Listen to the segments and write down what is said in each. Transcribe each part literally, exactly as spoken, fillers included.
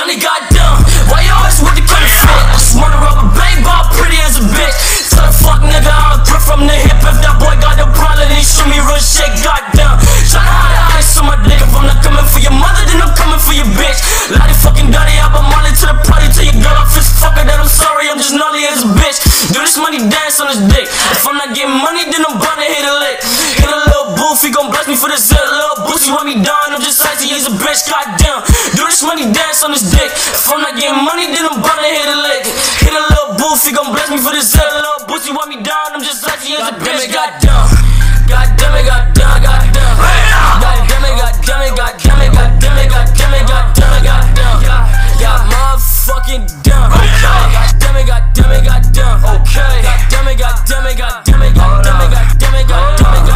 Johnny goddamn, why you always with the counterfeit? I just wanna rub a baby ball, pretty as a bitch. Tell a fuck nigga I was brought from the hip. If that boy got the problem, then shoot me real shit, goddamn. Tryna hide ice on my dick. If I'm not coming for your mother, then I'm coming for your bitch. Lot of fucking dirty, I been Molly to the party. Tell your girl I fist fucker that I'm sorry, I'm just gnarly as a bitch. Do this money dance on his dick. If I'm not getting money, then I'm bound to hit a lick. Hit a little boof, he gon' bless me for this little boost. He want me down, I'm just icy, he's a bitch, goddamn. Do this money dance on his dick. If I'm not getting money, then I'm bound to hit a lick. Hit a little boof, he gon' bless me for this little boost. He want me down, I'm just icy, he's a bitch, goddamn. Goddamn it, goddamn, goddamn. Goddamn it, goddamn it, goddamn it, goddamn it, goddamn it, goddamn it, goddamn. Yeah, motherfucking dumb. Goddamn it, goddamn it, goddamn. Okay. Goddamn it, goddamn it, goddamn it, goddamn it, goddamn it, goddamn it,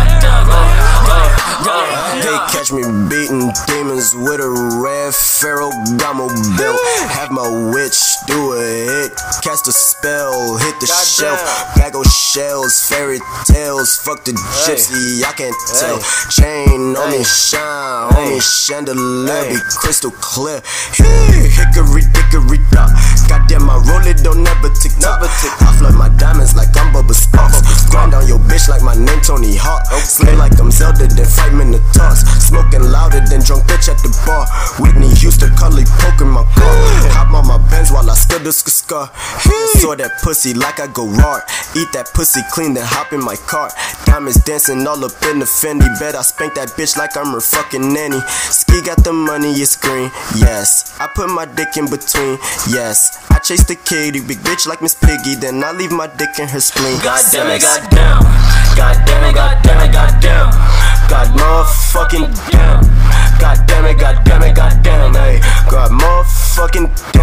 goddamn it. They catch me beating demons with a red Ferragamo belt. Have my witch do a hit, cast a spell, hit the God shelf. Bag of shells, fairy tales. Fuck the hey. gypsy, I can't hey. tell. Chain on hey. me, shine hey. on me, chandelier hey. be crystal clear. Hey, hickory dickory dock. Goddamn, I roll it, don't never tick tock. I flood my diamonds like I'm Bubba Sparks. Grind on your bitch like my name Tony Hawk. Slay like I'm Zelda, then fight me in the toss. Smoking louder than drunk bitch at the bar. Whitney Houston, Cully poking my car. Hop on my Benz while I scud the scar. Saw that pussy like I go raw. Eat that pussy clean, then hop in my car. Diamonds dancing all up in the Fendi. Bet I spank that bitch like I'm her fucking nanny. Ski got the money, it's green, yes. I put my dick in between, yes. I chase the kitty, big bitch like Miss Piggy. Then I leave my dick in her spleen. Goddamn it, goddamn. Goddamn it, goddamn it, goddamn. God motherfucking damn. Goddamn it, goddamn it, goddamn. Hey, God motherfucking damn.